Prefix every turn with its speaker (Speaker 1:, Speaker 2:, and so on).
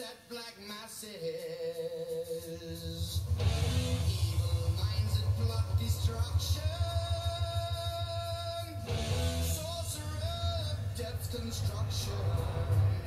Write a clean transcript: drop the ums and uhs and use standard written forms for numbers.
Speaker 1: that black masses. Evil minds that plot destruction. Sorcerer of death's construction.